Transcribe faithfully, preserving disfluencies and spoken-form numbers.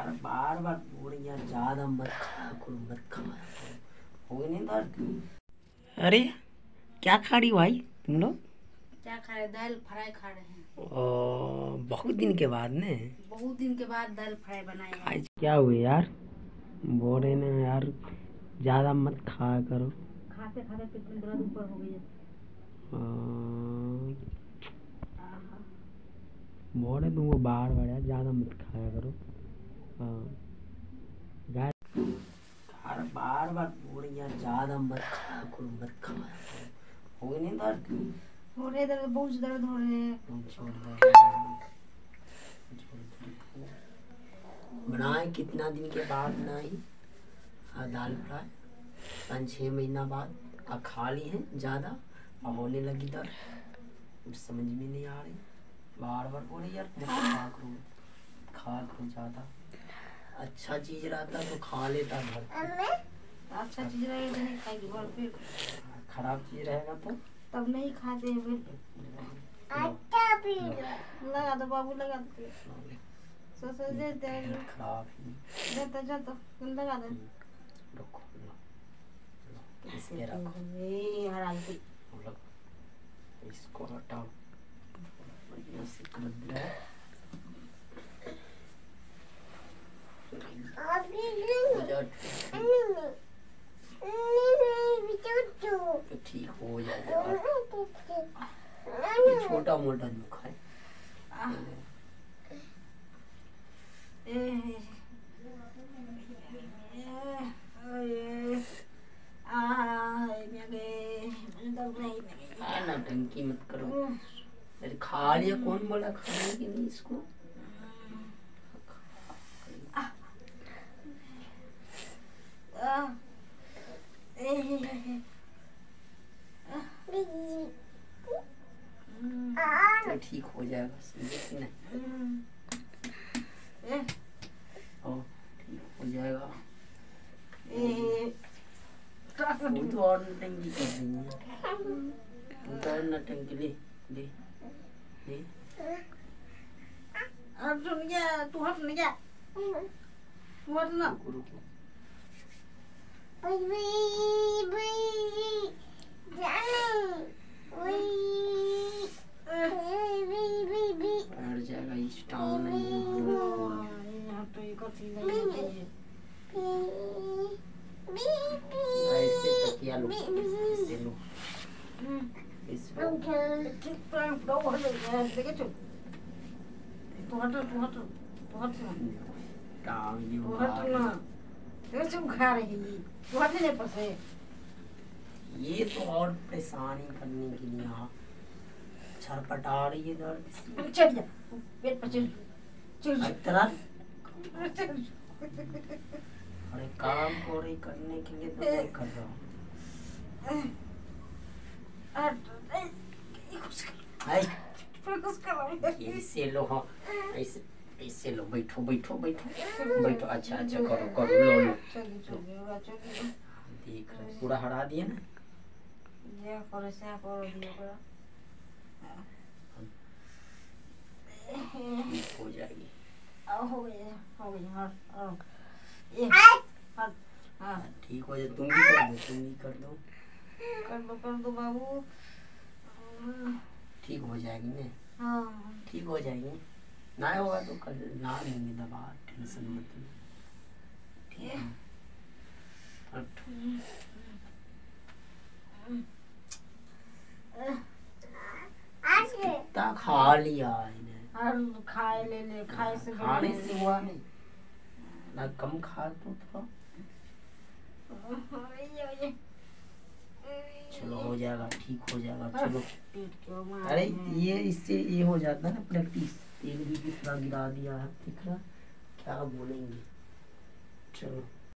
यार बार बार बोल रही यार, ज्यादा मत खाया करो, मत खाया करो, हो नहीं दर्द। अरे क्या खा रही भाई तुम लोग? क्या खा रहे? दाल फ्राई खा रहे हैं। ओ, बहुत दिन के बाद ने बहुत दिन के बाद दाल फ्राई बनाए हैं। आज क्या हुए यार? बोल रहे ना यार ज्यादा मत खाया करो। खाते खाते पेट में दर्द ऊपर हो गई है। बोल रहे तुमको बार बार यार ज्यादा मत खाया करो। यार बार बार बोल रही यार, ज्यादा मत खाया करो, मत खाया करो, हो नहीं दर्द? हो रहे दर्द, बहुत दर्द हो रहे हैं। बनाए कितना दिन के बाद बनाई दाल फ्राई? पाँच छः महीना बाद आ खा ली है ज़्यादा और होने लगी दर्द, कुछ समझ में नहीं आ रही। बार बार बोले यार मत खा करो, खा करो ज़्यादा। अच्छा चीज रहता तो खा लेता दर्द। अच्छा चीज रहेगा तो नहीं खाएगी, और फिर खराब चीज रहेगा तो तब नहीं खाते हैं। फिर लगा दो बाबू, लगा दो। सो सो दे दे खराब ही देता जाता तुम लगा दे। रखो कैसे रखो ये हराम की। इसको हटाओ बढ़िया से कर दे। तो ठीक हो जाएगा। छोटा मोटा दुखा है। नौटंकी मत करो। अरे खा लिया, कौन बोला खाने के नहीं इसको? तो ठीक हो जाएगा, समझे कि नहीं? ओ ठीक हो जाएगा। तू तो और नटंकी कर रही है, तू तो और नटंकी। ले ले ले अब सुन गया, तू हट नहीं गया, तू हट ना। रुको रुको बैठ जाएगा, इस टाउन नहीं ऐसे तकिया लो, ऐसे लो, इस तू हट, तू हट, तू हट ना, टांग तू हट ना, तेरे से खा रही है, तू हट नहीं पसे। ये तो और परेशानी करने के लिए आप छरपटा रही है दर्द। चल जा पेट पर, चल चल चल। अरे काम को रही करने के लिए तो नहीं कर रहा हूँ। ऐसे लो, हाँ ऐसे ऐसे लो, बैठो बैठो बैठो बैठो। अच्छा अच्छा करो करो, लो लो। देख रहे पूरा हरा दिया ना। ये करो से करो दिया हो जाएगी। हो गया हो गया। हाँ हाँ ये हाँ हाँ ठीक हो जाए। तुम भी कर दो, तुम भी कर दो, कर दो कर दो बाबू। ठीक हो जाएगी ना? हाँ ठीक हो जाएगी। ना होगा तो कल ना लेंगे दवा, टेंशन मत लो। ठीक है कितना खा लिया इन्हें। खाए ले ले, खाए से खाने से हुआ नहीं ना, कम खा तो थोड़ा। चलो हो जाएगा, ठीक हो जाएगा। चलो अरे ये इससे ये हो जाता है ना प्रैक्टिस। तेल भी कितना गिरा दिया है, दिख रहा क्या बोलेंगे। चलो